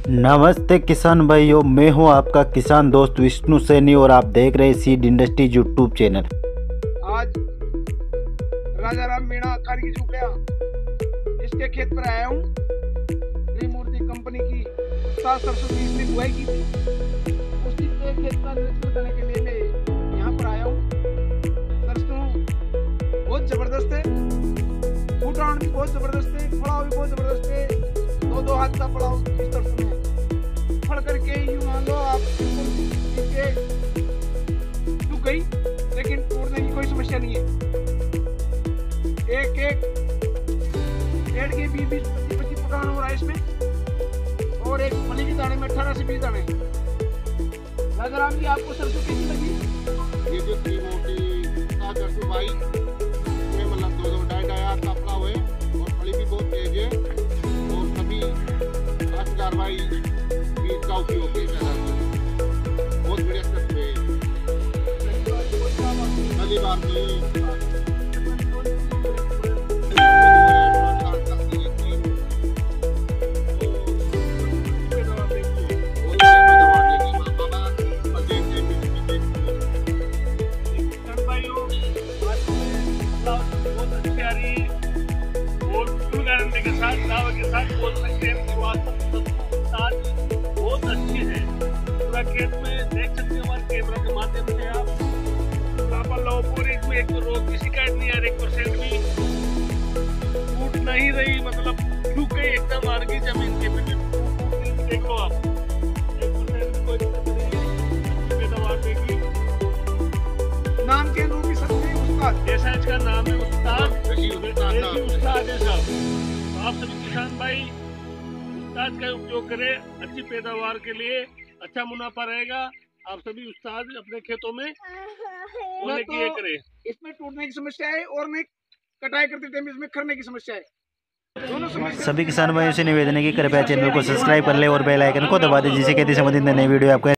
नमस्ते किसान भाइयों, मैं हूं आपका किसान दोस्त विष्णु सैनी और आप देख रहे हैं सीड इंडस्ट्री यूट्यूब चैनल। आज राजा राम मीणा कारगी झुकलिया इसके खेत पर आया हूँ। त्रिमूर्ति कंपनी की सरसों की इसने बुआई की थी, उसी के खेत का निरीक्षण करने के लिए मैं यहाँ पर आया हूँ। सरसों बहुत जबरदस्त है, फूटान भी बहुत जबरदस्त है, फड़ाव भी बहुत जबरदस्त है। दो हाथ का फड़ाव इस सरसों में फड़ करके यूँ मान लो आप नीचे झुक गई, लेकिन टूटने की कोई समस्या नहीं है। एक पेड़ के 20-25 फुटान हो रहा है इसमें, और एक फली के दाने में 18 से 20 दाने। राजाराम जी, आपको सरसों कैसी लगी? ये जो त्रिमूर्ति का सरसों भाई इसमें मतलब 2-2 हाथ का फड़ा हुए और फली भी बहुत तेज है, और सभी काश्तकार भाई भी इसका उपयोग किया जाता है। बहुत बढ़िया सरसों है, पहली बार तो के साथ दावा के साथ बोल सकते हैं कि वास्तव बहुत अच्छी है। पूरा खेत में देख सकते हैं हमारे कैमरा के माध्यम से आप लापा लो पूरी, इसमें एक तो रोग की शिकायत नहीं आ रही, 1% भी टूट नहीं रही, मतलब सूख गई एकदम आर की जमीन के पे देख लो आप, 1% कोई पैदावार देगी। नाम के अनुरूप सब्जी उस्ताद, जैसा इसका नाम है उस्ताद, उस्ताद है साहब। आप सभी किसान भाई उस्ताद का उपयोग करें, अच्छी पैदावार के लिए अच्छा मुनाफा रहेगा। आप सभी उस्ताद अपने खेतों में बोने की ये करें। इसमें टूटने की समस्या है और नहीं कटाई करते टाइम इसमें खरने की समस्या है, दोनों समस्या। सभी किसान भाइयों से निवेदन है कि कृपया चैनल को सब्सक्राइब कर ले और बेल आइकन को दबा दें, जिससे खेती संबंधित नई वीडियो आपको